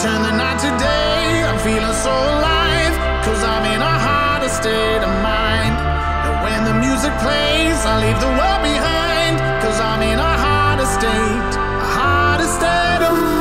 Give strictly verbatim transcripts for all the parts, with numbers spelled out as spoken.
turn the night to day, I'm feeling so alive, cause I'm in a harder state of mind. And when the music plays, I leave the world behind, cause I'm in a harder state, a harder state of mind.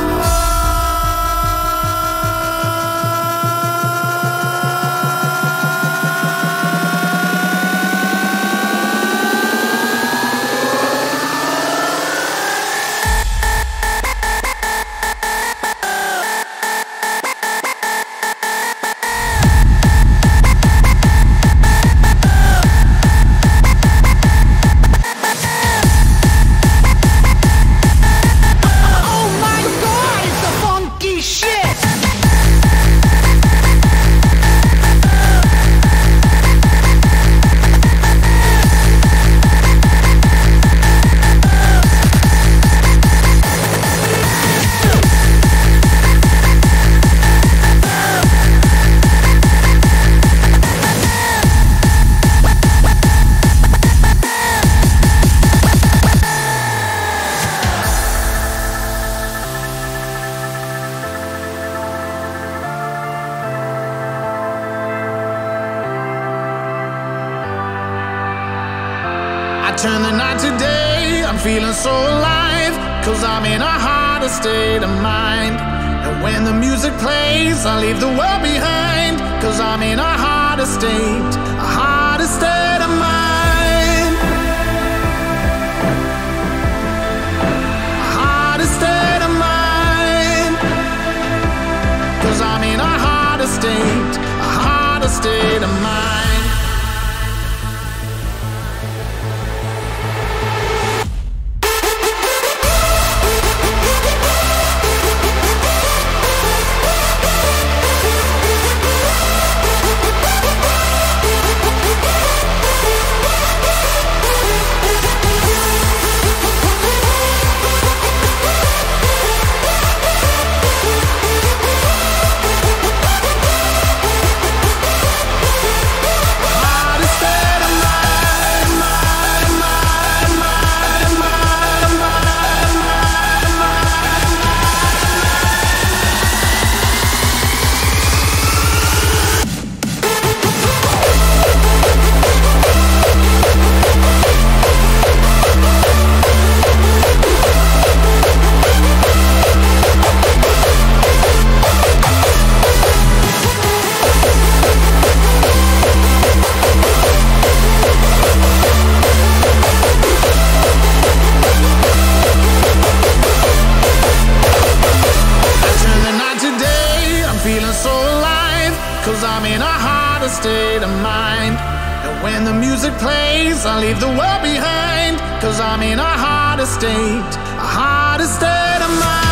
Turn the night to day, I'm feeling so alive, cause I'm in a harder state of mind. And when the music plays, I leave the world behind, cause I'm in a harder state, a harder state of mind. A harder state of mind, cause I'm in a harder state, a harder state of mind. Cause I'm in a harder state of mind. And when the music plays, I leave the world behind, cause I'm in a harder state, a harder state of mind.